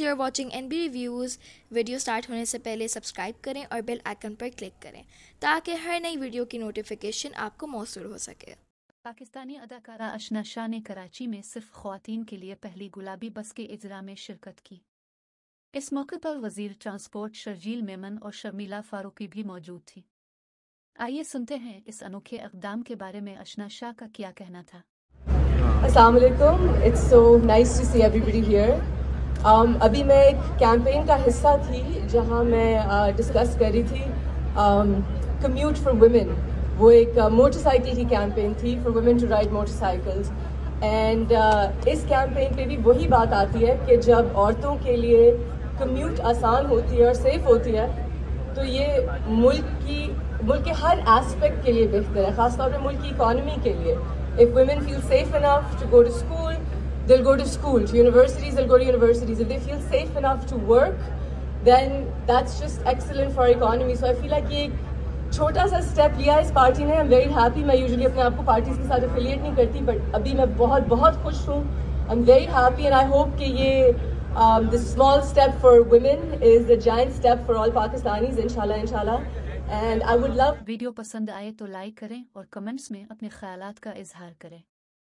You are watching NB reviews. Video start होने से पहले सब्सक्राइब करें और बेल आइकन पर क्लिक करें ताकि हर नई वीडियो की नोटिफिकेशन आपको मौसूल हो सके। पाकिस्तानी अदाकारा अशना शाह ने कराची में सिर्फ ख्वातीन के लिए पहली गुलाबी बस के इजरा में शिरकत की। इस मौके पर वजीर ट्रांसपोर्ट शर्जील मेमन और शर्मिला फारूकी भी मौजूद थी। आइए सुनते हैं इस अनोखे इक़दाम के बारे में अशना शाह का क्या कहना था। अस्सलाम वालेकुम, it's so nice to see everybody here. अभी मैं एक कैंपेन का हिस्सा थी जहां मैं डिस्कस कर रही थी कम्यूट फॉर वुमेन। वो एक मोटरसाइकिल की कैंपेन थी for women to ride motorcycles. And इस कैंपेन पे भी वही बात आती है कि जब औरतों के लिए कम्यूट आसान होती है और सेफ होती है तो ये मुल्क के हर एस्पेक्ट के लिए बेहतर है, खासतौर पर मुल्क की इकॉनमी के लिए। If women feel safe enough to go to school, they'll go to school. To universities, they'll go to universities. If they feel safe enough to work, then that's just excellent for our economy. So I feel like ये छोटा सा step लिया इस party ने। I'm very happy. मैं usually अपने आप को पार्टीज के साथ एफिलिएट नहीं करती, but अभी मैं बहुत बहुत खुश हूँ। I'm very happy and I hope कि ये this small step for women is the giant step for all Pakistanis, inshallah. And I would love video पसंद आए तो लाइक करें और कमेंट्स में अपने ख्यालात का इजहार करें।